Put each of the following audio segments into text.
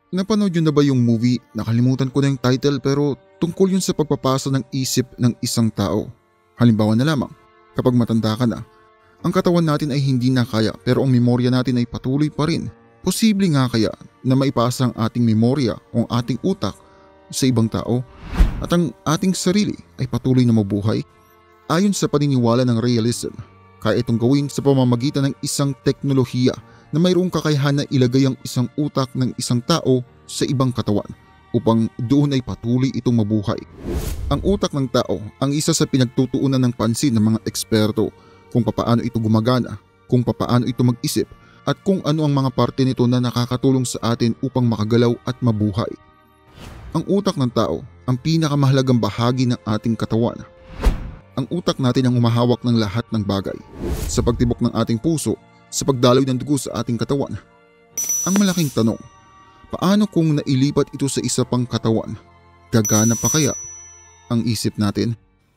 Napanood yun na ba yung movie? Nakalimutan ko na yung title pero tungkol yun sa pagpapasa ng isip ng isang tao. Halimbawa na lamang, kapag matanda ka na, ang katawan natin ay hindi na kaya pero ang memorya natin ay patuloy pa rin. Posible nga kaya na maipasa ang ating memorya o ang ating utak sa ibang tao at ang ating sarili ay patuloy na mabuhay? Ayon sa paniniwala ng realism, kaya itong gawin sa pamamagitan ng isang teknolohiya na mayroong kakayahan na ilagay ang isang utak ng isang tao sa ibang katawan upang doon ay patuloy itong mabuhay. Ang utak ng tao ang isa sa pinagtutuunan ng pansin ng mga eksperto kung papaano ito gumagana, kung papaano ito mag-isip at kung ano ang mga parte nito na nakakatulong sa atin upang makagalaw at mabuhay. Ang utak ng tao ang pinakamahalagang bahagi ng ating katawan. Ang utak natin ang humahawak ng lahat ng bagay, sa pagtibok ng ating puso, sa pagdaloy ng dugo sa ating katawan. Ang malaking tanong, paano kung nailipat ito sa isa pang katawan? Gagana pa kaya ang isip natin?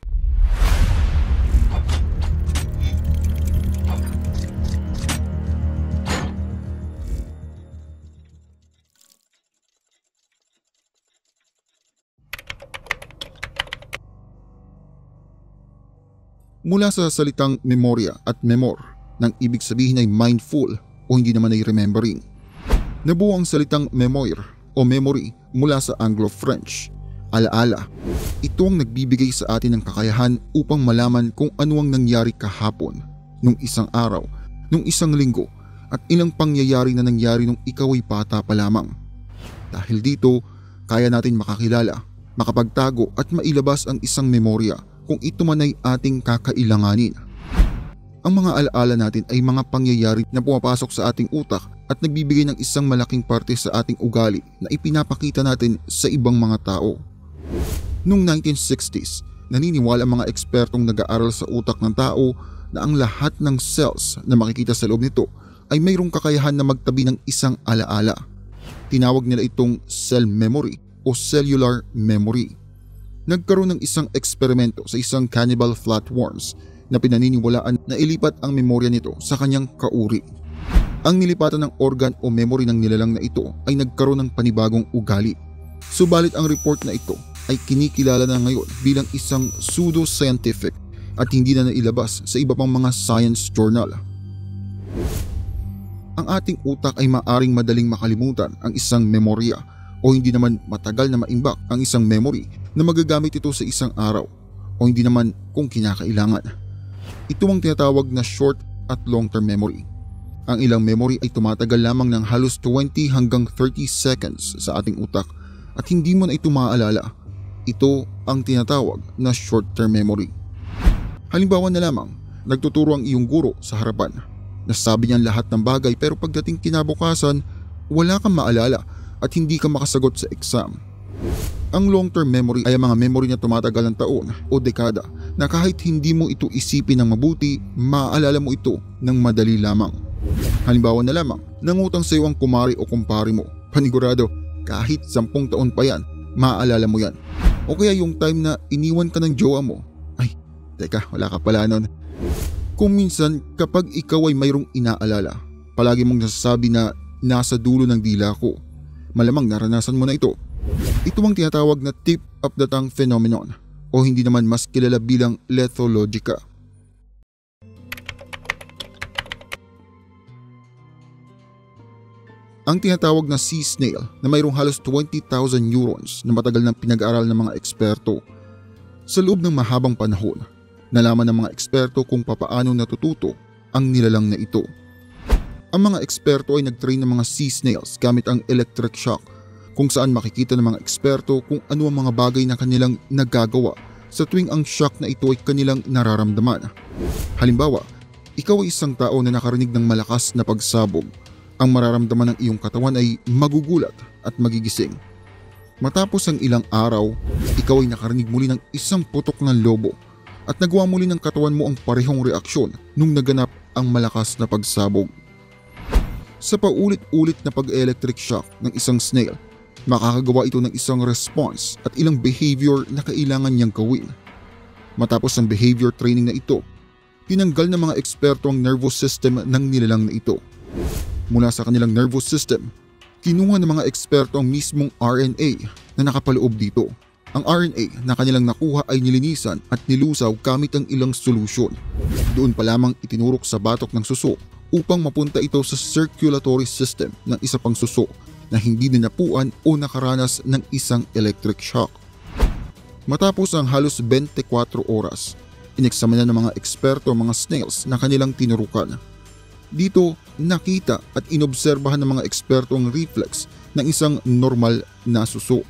Mula sa salitang memorya at memor, nang ibig sabihin ay mindful o hindi naman ay remembering. Nabuo ang salitang memoir o memory mula sa Anglo-French, alaala. Ito ang nagbibigay sa atin ng kakayahan upang malaman kung ano ang nangyari kahapon, nung isang araw, nung isang linggo, at ilang pangyayari na nangyari nung ikaw ay bata pa lamang. Dahil dito, kaya natin makakilala, makapagtago at mailabas ang isang memorya kung ito man ay ating kakailanganin. Ang mga alaala natin ay mga pangyayari na pumapasok sa ating utak at nagbibigay ng isang malaking parte sa ating ugali na ipinapakita natin sa ibang mga tao. Noong 1960s, naniniwala ang mga ekspertong nag-aaral sa utak ng tao na ang lahat ng cells na makikita sa loob nito ay mayroong kakayahan na magtabi ng isang alaala. Tinawag nila itong cell memory o cellular memory. Nagkaroon ng isang eksperimento sa isang cannibal flatworms na pinaniniwalaan na ilipat ang memorya nito sa kanyang kauri. Ang nilipatan ng organ o memory ng nilalang na ito ay nagkaroon ng panibagong ugali. Subalit ang report na ito ay kinikilala na ngayon bilang isang pseudo-scientific at hindi na nailabas sa iba pang mga science journal. Ang ating utak ay maaring madaling makalimutan ang isang memorya o hindi naman matagal na maimbak ang isang memory na magagamit ito sa isang araw o hindi naman kung kinakailangan. Ito ang tinatawag na short at long-term memory. Ang ilang memory ay tumatagal lamang ng halos 20 hanggang 30 seconds sa ating utak at hindi mo na ito maaalala. Ito ang tinatawag na short-term memory. Halimbawa na lamang, nagtuturo ang iyong guro sa harapan. Nasabi niya lahat ng bagay pero pagdating kinabukasan, wala kang maalala at hindi ka makasagot sa exam. Ang long-term memory ay ang mga memory na tumatagal ng taon o dekada na kahit hindi mo ito isipin ng mabuti, maaalala mo ito ng madali lamang. Halimbawa na lamang, nangutang sa iyo ang kumari o kumpari mo. Panigurado, kahit 10 taon pa yan, maaalala mo yan. O kaya yung time na iniwan ka ng jowa mo. Ay, teka, wala ka pala nun. Kung minsan, kapag ikaw ay mayroong inaalala, palagi mong nasasabi na nasa dulo ng dila ko. Malamang naranasan mo na ito. Ito ang tinatawag na tip of the tongue phenomenon o hindi naman mas kilala bilang lethologica. Ang tinatawag na sea snail na mayroong halos 20,000 neurons na matagal nang pinag-aaral ng mga eksperto. Sa loob ng mahabang panahon, nalaman ng mga eksperto kung papaano natututo ang nilalang na ito. Ang mga eksperto ay nag-train ng mga sea snails gamit ang electric shock kung saan makikita ng mga eksperto kung ano ang mga bagay na kanilang nagagawa sa tuwing ang shock na ito ay kanilang nararamdaman. Halimbawa, ikaw ay isang tao na nakarinig ng malakas na pagsabog. Ang mararamdaman ng iyong katawan ay magugulat at magigising. Matapos ang ilang araw, ikaw ay nakarinig muli ng isang putok ng lobo at nagawa muli ng katawan mo ang parehong reaksyon nung naganap ang malakas na pagsabog. Sa paulit-ulit na pag-electric shock ng isang snail, makakagawa ito ng isang response at ilang behavior na kailangan niyang gawin. Matapos ang behavior training na ito, tinanggal ng mga eksperto ang nervous system ng nilalang na ito. Mula sa kanilang nervous system, Kinuha ng mga eksperto ang mismong RNA na nakapaloob dito. Ang RNA na kanilang nakuha ay nilinisan at nilusaw gamit ang ilang solusyon. Doon pa lamang itinurok sa batok ng suso upang mapunta ito sa circulatory system ng isa pang suso na hindi dinapuan o nakaranas ng isang electric shock. Matapos ang halos 24 oras, ineksamina ng mga eksperto ang mga snails na kanilang tinurukan. Dito, nakita at inobserbahan ng mga eksperto ang reflex ng isang normal na suso.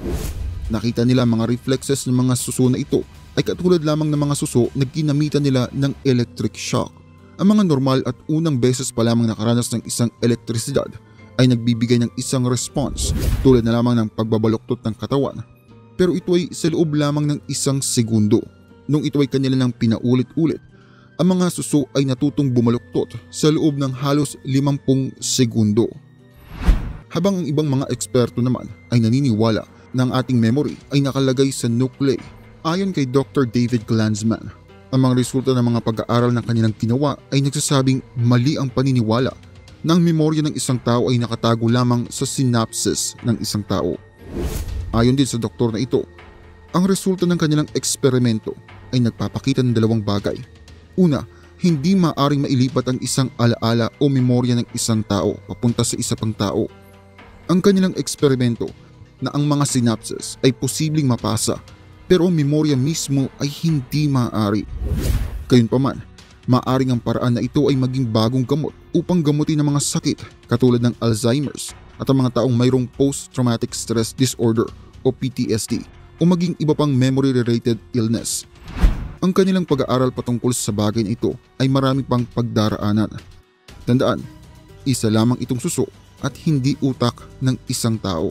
Nakita nila ang mga reflexes ng mga suso na ito ay katulad lamang ng mga suso na ginamitan nila ng electric shock. Ang mga normal at unang beses pa lamang nakaranas ng isang elektrisidad ay nagbibigay ng isang response tulad na lamang ng pagbabaluktot ng katawan. Pero ito ay sa loob lamang ng isang segundo. Nung ito ay kanila nang pinaulit-ulit, ang mga suso ay natutong bumaluktot sa loob ng halos 50 segundo. Habang ang ibang mga eksperto naman ay naniniwala na ang ating memory ay nakalagay sa nuclei. Ayon kay Dr. David Glanzman, ang mga resulta ng mga pag-aaral na kanilang ginawa ay nagsasabing mali ang paniniwala na ang memorya ng isang tao ay nakatago lamang sa synapses ng isang tao. Ayon din sa doktor na ito, ang resulta ng kanilang eksperimento ay nagpapakita ng dalawang bagay. Una, hindi maaring mailipat ang isang alaala o memorya ng isang tao papunta sa isa pang tao. Ang kanilang eksperimento na ang mga synapses ay posibleng mapasa pero ang memorya mismo ay hindi maaari. Gayunpaman, maaring ang paraan na ito ay maging bagong gamot upang gamutin ang mga sakit katulad ng Alzheimer's at ang mga taong mayroong post-traumatic stress disorder o PTSD o maging iba pang memory-related illness. Ang kanilang pag-aaral patungkol sa bagay na ito ay marami pang pagdaraanan. Tandaan, isa lamang itong suso at hindi utak ng isang tao.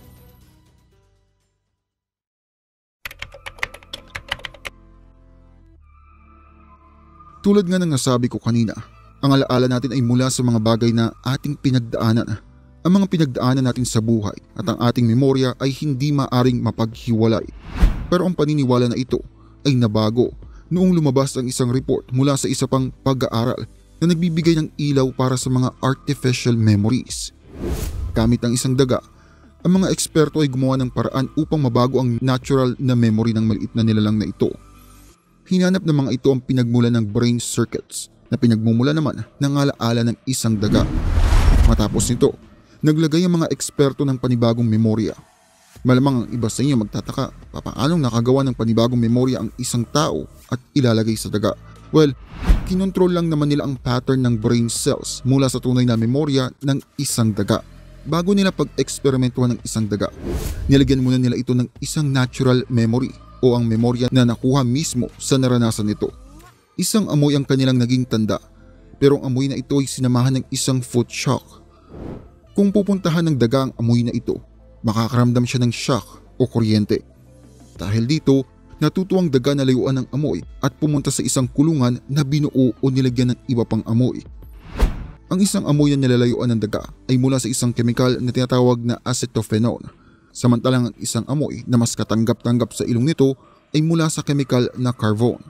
Tulad nga ng nasabi ko kanina, ang alaala natin ay mula sa mga bagay na ating pinagdaanan. Ang mga pinagdaanan natin sa buhay at ang ating memorya ay hindi maaring mapaghiwalay. Pero ang paniniwala na ito ay nabago noong lumabas ang isang report mula sa isa pang pag-aaral na nagbibigay ng ilaw para sa mga artificial memories. Gamit ang isang daga, ang mga eksperto ay gumawa ng paraan upang mabago ang natural na memory ng maliit na nilalang na ito. Hinanap ng mga ito ang pinagmula ng brain circuits na pinagmumula naman ng alaala ng isang daga. Matapos nito, naglagay ang mga eksperto ng panibagong memorya. Malamang ang iba sa inyo magtataka, papaanong nakagawa ng panibagong memorya ang isang tao at ilalagay sa daga? Well, kinontrol lang naman nila ang pattern ng brain cells mula sa tunay na memorya ng isang daga. Bago nila pag-eksperimentuhan ng isang daga, nilagyan muna nila ito ng isang natural memory o ang memorya na nakuha mismo sa naranasan nito. Isang amoy ang kanilang naging tanda, pero ang amoy na ito ay sinamahan ng isang foot shock. Kung pupuntahan ng daga ang amoy na ito, makakaramdam siya ng shock o kuryente. Dahil dito, natutuwang daga na layuan ng amoy at pumunta sa isang kulungan na binuo o nilagyan ng iba pang amoy. Ang isang amoy na nilalayuan ng daga ay mula sa isang kemikal na tinatawag na acetophenone. Samantalang ang isang amoy na mas katanggap-tanggap sa ilong nito ay mula sa kemikal na carvone.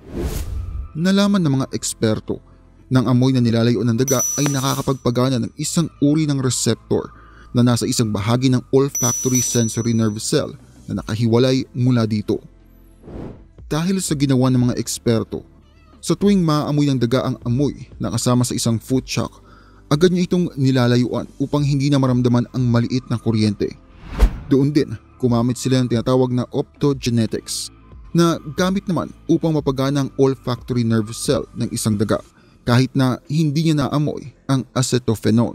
Nalaman ng mga eksperto ng amoy na nilalayo ng daga ay nakakapagpagana ng isang uri ng receptor na nasa isang bahagi ng olfactory sensory nerve cell na nakahiwalay mula dito. Dahil sa ginawa ng mga eksperto, sa tuwing maaamoy ng daga ang amoy na kasama sa isang foot shock, agad niya itong nilalayuan upang hindi na maramdaman ang maliit na kuryente. Doon din, gumamit sila ng tinatawag na optogenetics na gamit naman upang mapagana ang olfactory nerve cell ng isang daga kahit na hindi niya naamoy ang acetophenone.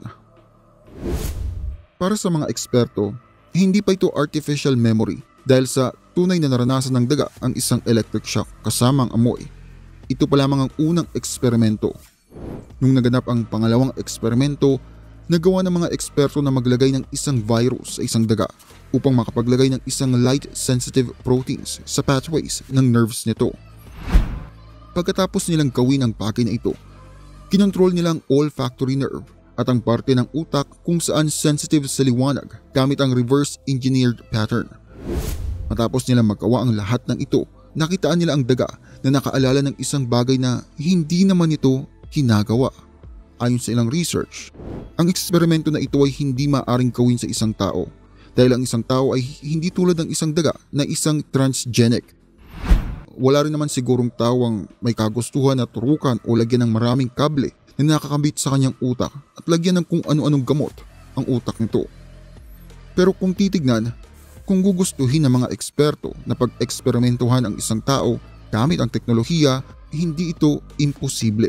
Para sa mga eksperto, hindi pa ito artificial memory dahil sa tunay na naranasan ng daga ang isang electric shock kasama ang amoy. Ito pa lamang ang unang eksperimento. Nung naganap ang pangalawang eksperimento, nagawa ng mga eksperto na maglagay ng isang virus sa isang daga upang makapaglagay ng isang light-sensitive proteins sa pathways ng nerves nito. Pagkatapos nilang gawin ang bagay na ito, kinontrol nila ang olfactory nerve at ang parte ng utak kung saan sensitive sa liwanag gamit ang reverse-engineered pattern. Matapos nilang magawa ang lahat ng ito, nakitaan nila ang daga na nakaalala ng isang bagay na hindi naman ito ginagawa. Ayon sa ilang research, ang eksperimento na ito ay hindi maaaring gawin sa isang tao dahil ang isang tao ay hindi tulad ng isang daga na isang transgenic. Wala rin naman sigurong tao ang may kagustuhan na turukan o lagyan ng maraming kable na nakakabit sa kanyang utak at lagyan ng kung ano-anong gamot ang utak nito. Pero kung titignan, kung gugustuhin ng mga eksperto na pag-eksperimentuhan ang isang tao gamit ang teknolohiya, hindi ito imposible.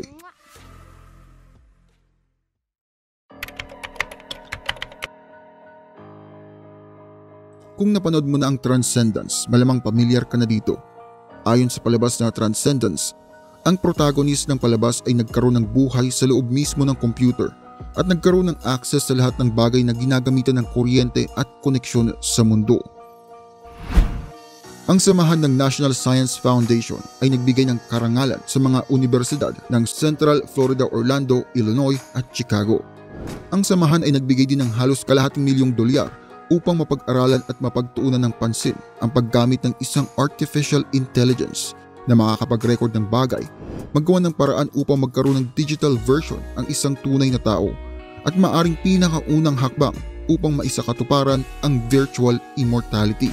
Kung napanood mo na ang Transcendence, malamang pamilyar ka na dito. Ayon sa palabas na Transcendence, ang protagonist ng palabas ay nagkaroon ng buhay sa loob mismo ng computer at nagkaroon ng access sa lahat ng bagay na ginagamitan ng kuryente at koneksyon sa mundo. Ang samahan ng National Science Foundation ay nagbigay ng karangalan sa mga universidad ng Central Florida, Orlando, Illinois at Chicago. Ang samahan ay nagbigay din ng halos $250,000,000 upang mapag-aralan at mapagtuunan ng pansin ang paggamit ng isang artificial intelligence na makakapag-record ng bagay, maggawa ng paraan upang magkaroon ng digital version ang isang tunay na tao at maaring pinakaunang hakbang upang maisakatuparan ang virtual immortality.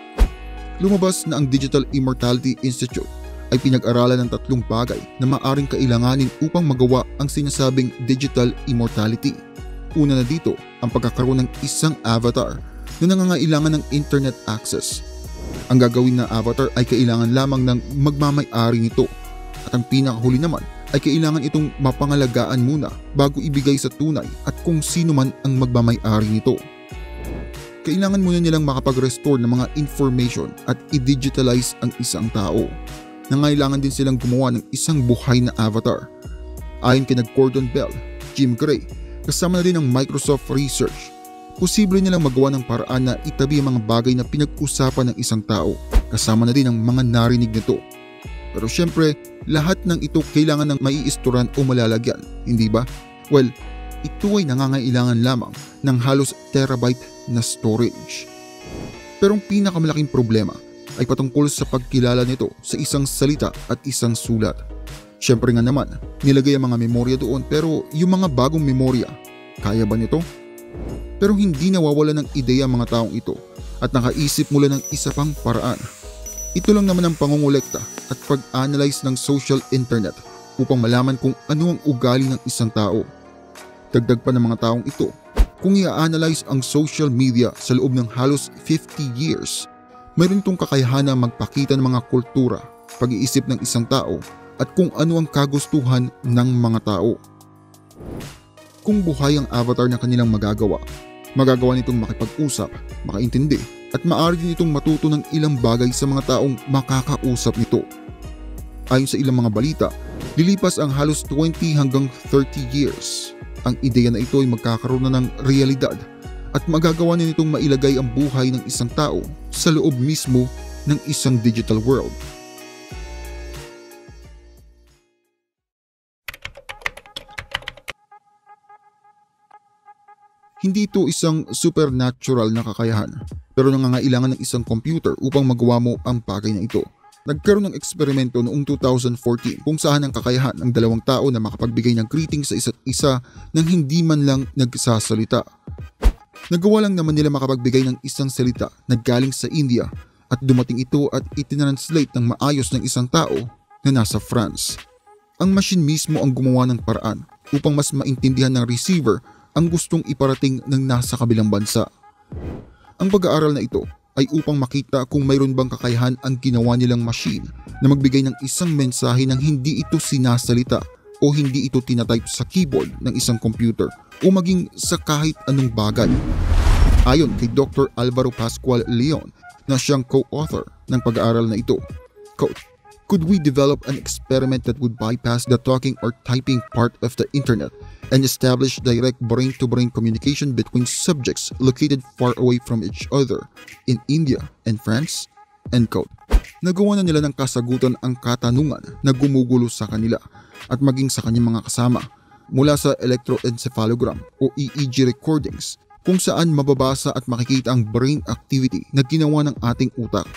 Lumabas na ang Digital Immortality Institute ay pinag-aralan ng 3 bagay na maaring kailanganin upang magawa ang sinasabing digital immortality. Una na dito ang pagkakaroon ng isang avatar na nangangailangan ng internet access. Ang gagawin na avatar ay kailangan lamang ng magmamay-ari nito at ang pinakahuli naman ay kailangan itong mapangalagaan muna bago ibigay sa tunay at kung sino man ang magmamay-ari nito. Kailangan muna nilang makapag-restore ng mga information at i-digitalize ang isang tao. Nangailangan din silang gumawa ng isang buhay na avatar. Ayon kina Gordon Bell, Jim Gray, kasama na din ng Microsoft Research, posible nilang magawa ng paraan na itabi ang mga bagay na pinag-usapan ng isang tao, kasama na din ang mga narinig nito. Pero syempre, lahat ng ito kailangan ng maiisturan o malalagyan, hindi ba? Well, ito ay nangangailangan lamang ng halos terabyte na storage. Pero ang pinakamalaking problema ay patungkol sa pagkilala nito sa isang salita at isang sulat. Syempre nga naman, nilagay ang mga memorya doon pero yung mga bagong memorya, kaya ba nito? Pero hindi nawawala ng ideya ang mga taong ito at nakaisip mula ng isa pang paraan. Ito lang naman ang pangungulekta at pag-analyze ng social internet upang malaman kung ano ang ugali ng isang tao. Dagdag pa ng mga taong ito, kung i-analyze ang social media sa loob ng halos 50 years, mayroon itong kakayahan na magpakita ng mga kultura, pag-iisip ng isang tao at kung ano ang kagustuhan ng mga tao. Kung buhay ang avatar na kanilang magagawa nitong makipag-usap, makaintindi at maaari din itong matuto ng ilang bagay sa mga taong makakausap nito. Ayon sa ilang mga balita, lilipas ang halos 20 hanggang 30 years. Ang ideya na ito ay magkakaroon na ng realidad at magagawa na nitong mailagay ang buhay ng isang tao sa loob mismo ng isang digital world. Hindi ito isang supernatural na kakayahan, pero nangangailangan ng isang computer upang magawa mo ang bagay na ito. Nagkaroon ng eksperimento noong 2014 kung saan ang kakayahan ng 2 tao na makapagbigay ng greeting sa isa't isa nang hindi man lang nagsasalita. Nagawa lang naman nila makapagbigay ng isang salita na galing sa India at dumating ito at itinranslate ng maayos ng isang tao na nasa France. Ang machine mismo ang gumawa ng paraan upang mas maintindihan ng receiver ang gustong iparating ng nasa kabilang bansa. Ang pag-aaral na ito ay upang makita kung mayroon bang kakayahan ang ginawa nilang machine na magbigay ng isang mensahe nang hindi ito sinasalita o hindi ito tinatype sa keyboard ng isang computer o maging sa kahit anong bagay. Ayon kay Dr. Alvaro Pascual Leon na siyang co-author ng pag-aaral na ito, quote, "Could we develop an experiment that would bypass the talking or typing part of the internet and establish direct brain-to-brain communication between subjects located far away from each other in India and France?" End quote. Nagawa na nila ng kasagutan ang katanungan na gumugulo sa kanila at maging sa kanyang mga kasama mula sa electroencephalogram o EEG recordings kung saan mababasa at makikita ang brain activity na ginawa ng ating utak.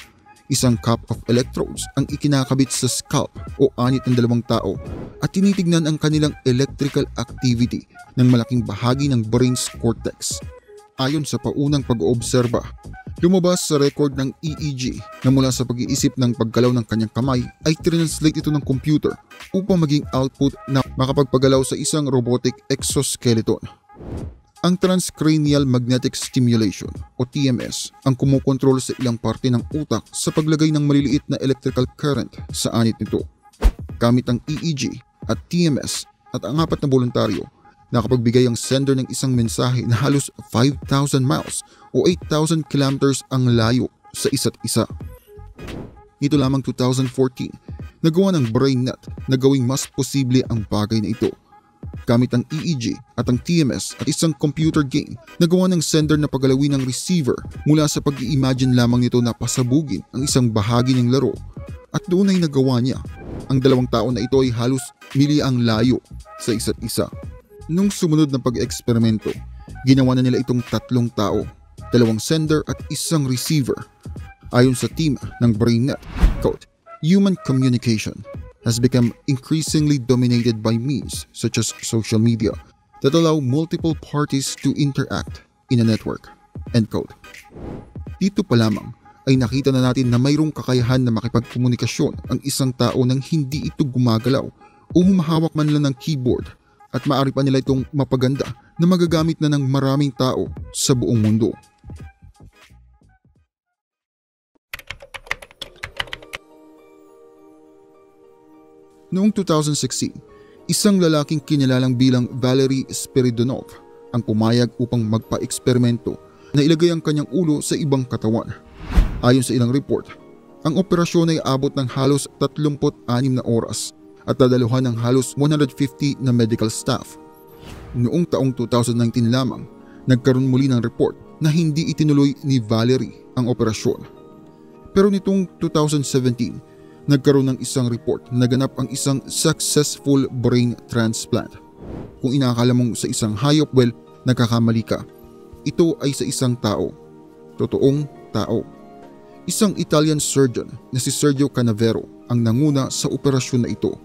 Isang cup of electrodes ang ikinakabit sa scalp o anit ng dalawang tao at tinitignan ang kanilang electrical activity ng malaking bahagi ng brain's cortex. Ayon sa paunang pag-oobserba, lumabas sa record ng EEG na mula sa pag-iisip ng paggalaw ng kanyang kamay ay translate ito ng computer upang maging output na makapagpagalaw sa isang robotic exoskeleton. Ang transcranial magnetic stimulation o TMS ang kumukontrol sa ilang parte ng utak sa paglagay ng maliliit na electrical current sa anit nito. Gamit ang EEG at TMS at ang apat na voluntaryo, nakapagbigay ang sender ng isang mensahe na halos 5,000 miles o 8,000 kilometers ang layo sa isa't isa. Nito lamang 2014, nagawa ng BrainNet na gawing mas posible ang bagay na ito. Gamit ang EEG at ang TMS at isang computer game, nagawa ng sender na pagalawin ng receiver mula sa pag-i-imagine lamang nito na pasabugin ang isang bahagi ng laro. At doon ay nagawa niya. Ang dalawang tao na ito ay halos miliang layo sa isa't isa. Nung sumunod na pag-eksperimento, ginawa na nila itong 3 tao, 2 sender at isang receiver. Ayon sa team ng BrainNet, quote, "Human communication has become increasingly dominated by means such as social media that allow multiple parties to interact in a network." End quote. Dito pa lamang ay nakita na natin na mayroong kakayahan na makipagkomunikasyon ang isang tao nang hindi ito gumagalaw o humahawak man lang ng keyboard, at maaari pa nila itong mapaganda na magagamit na ng maraming tao sa buong mundo. Noong 2016, isang lalaking kinilalang bilang Valery Spiridonov ang pumayag upang magpa-eksperimento na ilagay ang kanyang ulo sa ibang katawan. Ayon sa ilang report, ang operasyon ay abot ng halos 36 na oras at dadaluhan ng halos 150 na medical staff. Noong taong 2019 lamang, nagkaroon muli ng report na hindi itinuloy ni Valery ang operasyon. Pero nitong 2017, nagkaroon ng isang report na naganap ang isang successful brain transplant. Kung inaakala mong sa isang hayop, well, nagkakamali ka. Ito ay sa isang tao. Totoong tao. Isang Italian surgeon na si Sergio Canavero ang nanguna sa operasyon na ito.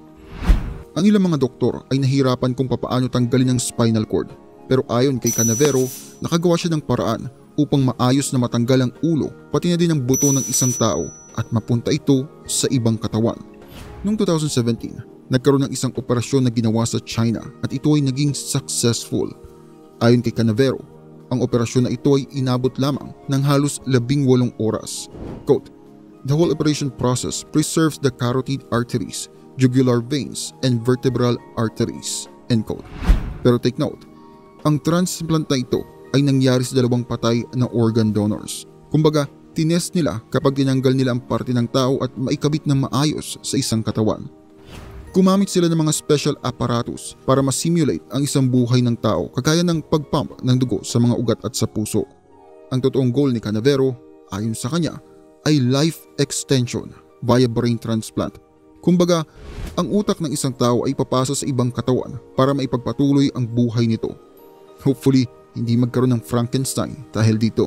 Ang ilang mga doktor ay nahirapan kung papaano tanggalin ang spinal cord, pero ayon kay Canavero, nakagawa siya ng paraan upang maayos na matanggal ang ulo pati na din ang buto ng isang tao at mapunta ito sa ibang katawan. Noong 2017, nagkaroon ng isang operasyon na ginawa sa China at ito ay naging successful. Ayon kay Canavero, ang operasyon na ito ay inabot lamang ng halos 18 oras. Quote, "The whole operation process preserves the carotid arteries, jugular veins, and vertebral arteries." End quote. Pero take note, ang transplant na ito ay nangyari sa 2 patay na organ donors. Kumbaga, tinest nila kapag tinanggal nila ang parte ng tao at maikabit ng maayos sa isang katawan. Gumamit sila ng mga special apparatus para ma-simulate ang isang buhay ng tao, kagaya ng pagpump ng dugo sa mga ugat at sa puso. Ang totoong goal ni Canavero, ayon sa kanya, ay life extension via brain transplant. Kumbaga, ang utak ng isang tao ay papasa sa ibang katawan para maipagpatuloy ang buhay nito. Hopefully, hindi magkaroon ng Frankenstein dahil dito.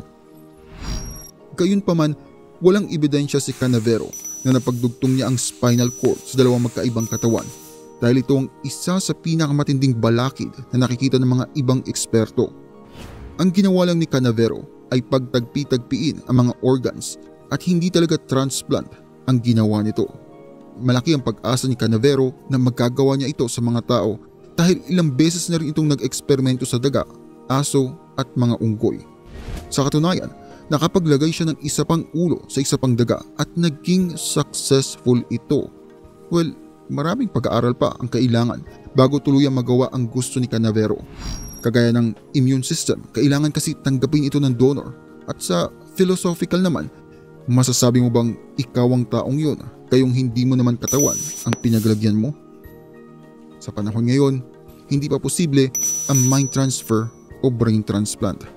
Gayunpaman, walang ebidensya si Canavero na napagdugtong niya ang spinal cord sa 2 magkaibang katawan dahil ito ang isa sa pinakamatinding balakid na nakikita ng mga ibang eksperto. Ang ginawa lang ni Canavero ay pagtagpi-tagpiin ang mga organs at hindi talaga transplant ang ginawa nito. Malaki ang pag-asa ni Canavero na magagawa niya ito sa mga tao dahil ilang beses na rin itong nag-eksperimento sa daga, aso at mga unggoy. Sa katunayan, nakapaglagay siya ng isa pang ulo sa isa pang daga at naging successful ito. Well, maraming pag-aaral pa ang kailangan bago tuluyang magawa ang gusto ni Canavero. Kagaya ng immune system, kailangan kasi tanggapin ito ng donor. At sa philosophical naman, masasabi mo bang ikaw ang taong yun, kayong hindi mo naman katawan ang pinaglagyan mo? Sa panahon ngayon, hindi pa posible ang mind transfer o brain transplant.